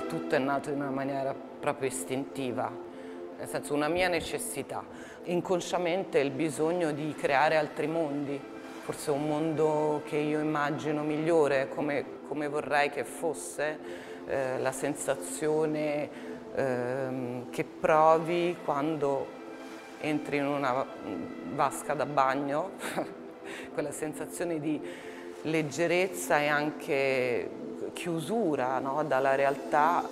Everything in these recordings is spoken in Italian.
tutto è nato in una maniera proprio istintiva, nel senso una mia necessità, inconsciamente il bisogno di creare altri mondi, forse un mondo che io immagino migliore, come vorrei che fosse, la sensazione che provi quando entri in una vasca da bagno, quella sensazione di leggerezza e anche chiusura, no, dalla realtà.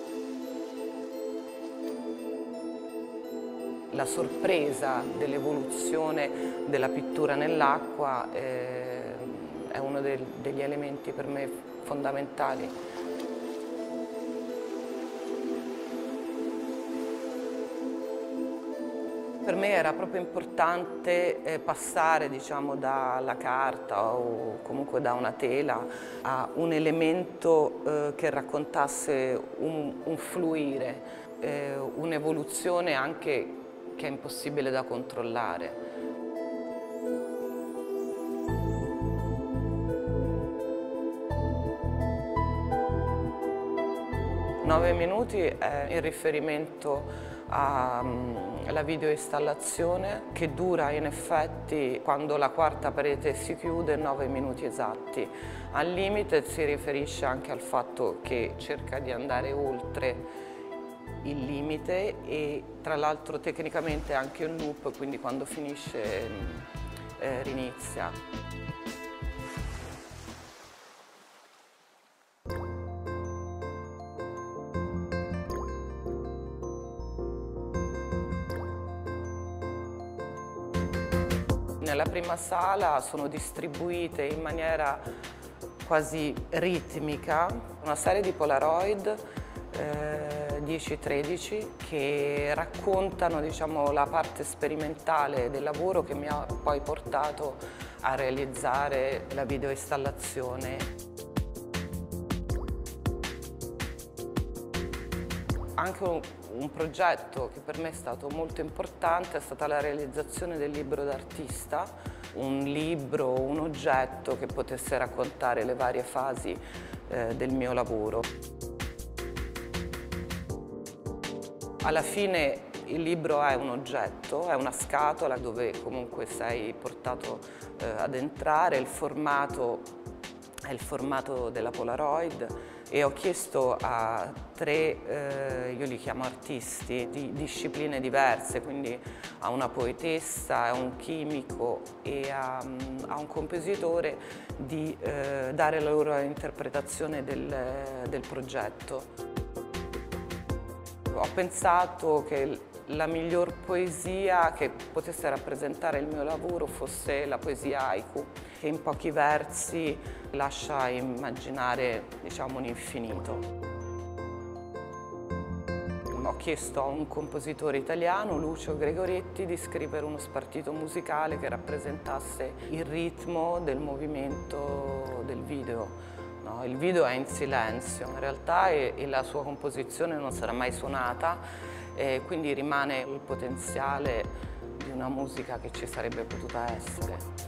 La sorpresa dell'evoluzione della pittura nell'acqua è uno degli elementi per me fondamentali. Per me era proprio importante passare, diciamo, dalla carta o comunque da una tela a un elemento che raccontasse un fluire, un'evoluzione anche che è impossibile da controllare. 9 minuti è il riferimento alla videoinstallazione che dura in effetti, quando la quarta parete si chiude, 9 minuti esatti. Al limite si riferisce anche al fatto che cerca di andare oltre il limite e tra l'altro tecnicamente anche un loop, quindi quando finisce rinizia. Nella prima sala sono distribuite in maniera quasi ritmica una serie di Polaroid 10-13 che raccontano, diciamo, la parte sperimentale del lavoro che mi ha poi portato a realizzare la videoinstallazione. Anche un progetto che per me è stato molto importante è stata la realizzazione del libro d'artista, un libro, un oggetto che potesse raccontare le varie fasi del mio lavoro. Alla fine il libro è un oggetto, è una scatola dove comunque sei portato ad entrare, il formato è il formato della Polaroid e ho chiesto a 3, io li chiamo artisti, di discipline diverse, quindi a una poetessa, a un chimico e a un compositore di dare la loro interpretazione del progetto. Ho pensato che la miglior poesia che potesse rappresentare il mio lavoro fosse la poesia haiku, che in pochi versi lascia immaginare, diciamo, un infinito. Ho chiesto a un compositore italiano, Lucio Gregoretti, di scrivere uno spartito musicale che rappresentasse il ritmo del movimento del video. No, il video è in silenzio in realtà e la sua composizione non sarà mai suonata, quindi rimane il potenziale di una musica che ci sarebbe potuta essere.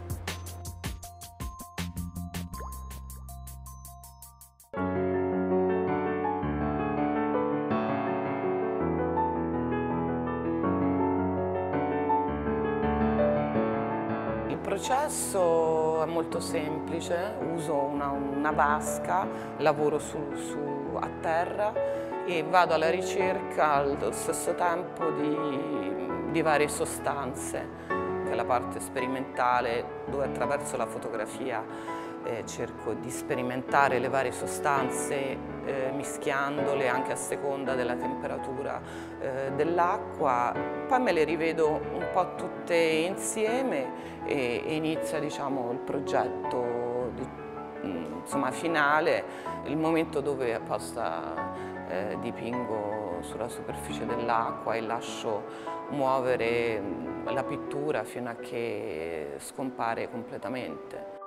Il processo è molto semplice, uso una vasca, lavoro a terra e vado alla ricerca allo stesso tempo di varie sostanze, che è la parte sperimentale dove attraverso la fotografia cerco di sperimentare le varie sostanze mischiandole anche a seconda della temperatura dell'acqua. Poi me le rivedo un po' tutte insieme e inizia, diciamo, il progetto insomma, finale, il momento dove apposta dipingo sulla superficie dell'acqua e lascio muovere la pittura fino a che scompare completamente.